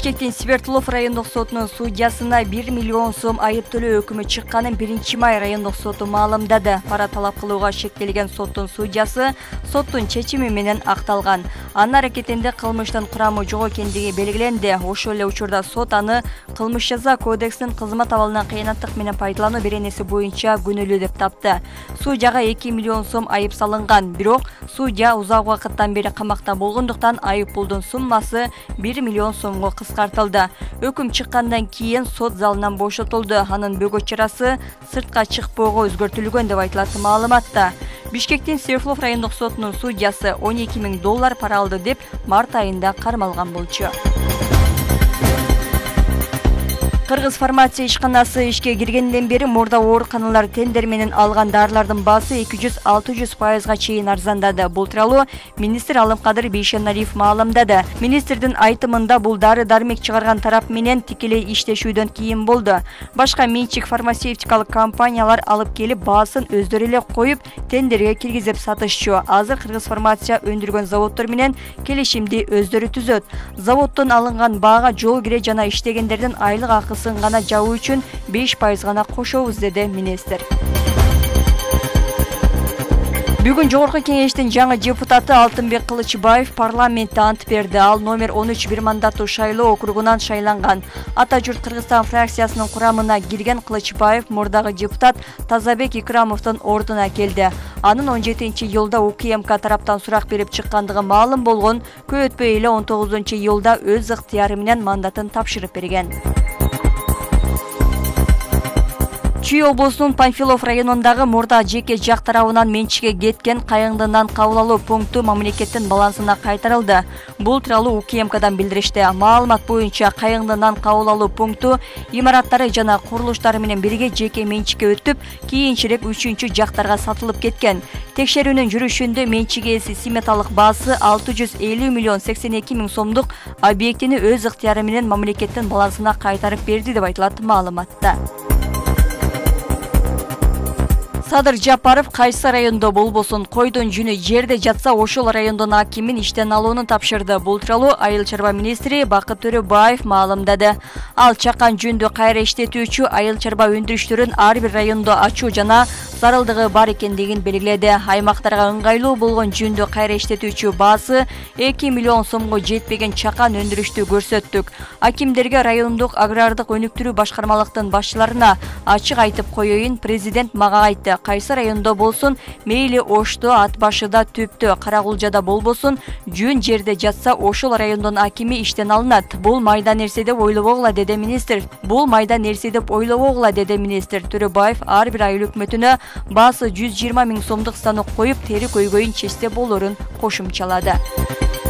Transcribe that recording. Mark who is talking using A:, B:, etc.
A: Бишкектин Свердлов райондук сотунун судьясына 1 миллион сом айып төлөө өкүмү чыкканын 1-май райондук соту маалымдады. Пара талап кылууга шектелген соттун судьясы соттун чечими менен акталган. Анын аракетинде кылмыштын курамы жок экендиги белгиленди. Ошол эле учурда сот аны кылмыш жаза кодексинин кызмат абалынан кыянаттык менен пайдалануу беренеси боюнча күнөөлүү деп тапты. Судьяга 2 миллион сом айып салынган. Бирок судья узак убакыттан бери камакта болгондуктан айып пулдун суммасы 1 миллион сомго кыскартылды. Өкүм чыккандан кийин сот залынан бошотулду. Анын бөгөт чарасы сыртка чыкпоого өзгөртүлгөн деп айтылат маалыматта. Бишкектин Свердлов райондук сотунун судьясы 12 000 доллар пара алды деп март айында кармалган болчу. Кыргыз фармация ишканасы ишке киргенден бери мурда ооруканалар тендер менен алган дарылардын баасы 200-600% чейин арзандады. Бул тууралуу министр Алымкадыр Бейшеналиев маалымдады. Министрдин айтымында бул дары-дармек чыгарган тарап менен тикелей иштешүүдөн кийин болду. Башка менчик фармацевтикалык компаниялар алып келип баасын өздөрү эле коюп тендерге киргизип сатышчу. Азыр Кыргыз фармация өндүргөн заводдор менен келишимди өздөрү түзөт. Заводдон алынган баага жол кире жана иштегендердин айлык акысы гана жабуу үчүн 5% гана кошобуз, деди министр. Бүгүн Жогорку кеңештин жаңы депутаты Алтынбек Кылычбаев парламентте ант берди. Ал номер 13 бир мандаттуу шайлоо округунан шайланган. Ата журт Кыргызстан фракциясынын курамына кирген Кылычбаев мурдагы депутат Тазабек Икрамовдун ордуна келди. Анын 17-июлда УКМК тараптан сурак берип чыккандыгы маалым болгон. Көп өтпөй эле 19-июлда өз ыктыяры менен мандатын тапшырып берген. Чүй облусунун Панфилов районундагы мурда жеке жак тарабынан менчикке кеткен Кайыңдынан кабыл алуу пункту мамлекеттин балансына кайтарылды. Бул тууралуу УКМКдан билдиришти. Маалымат боюнча Кайыңдынан кабыл алуу пункту имараттары жана курулуштары менен бирге жеке менчикке өтүп, кийинчерээк 3-чү жактарга сатылып кеткен. Текшерүүнүн жүрүшүндө менчик ээси сметалык баасы 650 миллион 82 миң сомдук объектини өз ыктыяры менен мамлекеттин балансына кайтарып берди деп айтылат маалыматта. Садыр Жапаров кайсы райондо болбосун койдун жүнү жерде жатса ошол райондун акимин иштен алууну тапшырды. Бул тууралуу Айыл чарба министри Бакыт Төрөбаев маалымдады. Ал чакан жүндү кайра иштетүүчү айыл чарба өндүрүштөрүн ар бир райондо ачуу жана зарылдыгы бар экендигин белгиледи. Аймактарга ыңгайлуу болгон жүндү кайра иштетүүчү баасы 2 миллион сомго жетпеген чакан өндүрүштү көрсөттүк. Акимдерге райондук агрардык өнүктүрүү башкармалыктын башчыларына ачык айтып коеюн, президент мага айтты. Кайсы райондо болсун, мейли Ошто, Ат башыда, Түптө, Карагулжада болбосун, жүн жерде жатса ошол райондун акими иштен алынат. Бул майда нерсе деп ойлобогула, деди министр. Төрөбаев ар бир айыл өкмөтүнө баасы 120 миң сомдук станок коюп, тери көйгөйүн чечсе болорун кошумчалады.